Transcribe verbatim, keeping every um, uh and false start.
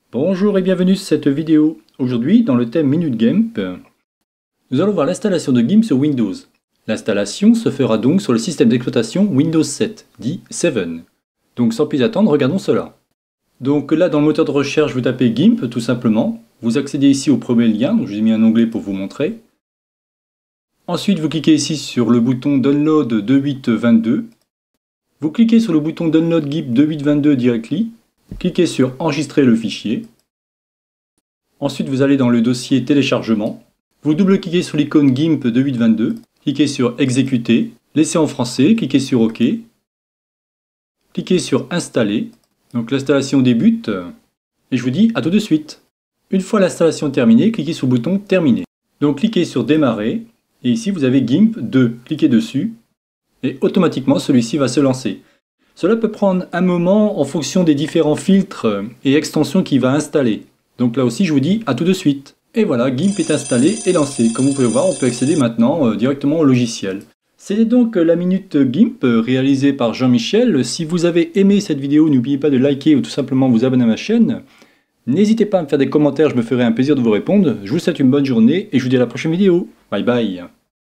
Bonjour et bienvenue sur cette vidéo. Aujourd'hui, dans le thème Minute GIMP, nous allons voir l'installation de GIMP sur Windows. L'installation se fera donc sur le système d'exploitation Windows sept, dit sept. Donc sans plus attendre, regardons cela. Donc là, dans le moteur de recherche, vous tapez GIMP tout simplement. Vous accédez ici au premier lien, je vous ai mis un onglet pour vous montrer. Ensuite, vous cliquez ici sur le bouton Download deux point huit point vingt-deux. Vous cliquez sur le bouton Download GIMP deux point huit point vingt-deux directly. Cliquez sur Enregistrer le fichier. Ensuite, vous allez dans le dossier Téléchargement. Vous double-cliquez sur l'icône GIMP deux point huit point vingt-deux. Cliquez sur Exécuter. Laissez en français. Cliquez sur OK. Cliquez sur Installer. Donc l'installation débute. Et je vous dis à tout de suite. Une fois l'installation terminée, cliquez sur le bouton Terminer. Donc cliquez sur Démarrer. Et ici, vous avez GIMP deux. Cliquez dessus. Et automatiquement, celui-ci va se lancer. Cela peut prendre un moment en fonction des différents filtres et extensions qu'il va installer. Donc là aussi, je vous dis à tout de suite. Et voilà, GIMP est installé et lancé. Comme vous pouvez voir, on peut accéder maintenant euh, directement au logiciel. C'était donc la Minute GIMP réalisée par Jean-Michel. Si vous avez aimé cette vidéo, n'oubliez pas de liker ou tout simplement vous abonner à ma chaîne. N'hésitez pas à me faire des commentaires, je me ferai un plaisir de vous répondre. Je vous souhaite une bonne journée et je vous dis à la prochaine vidéo. Bye bye.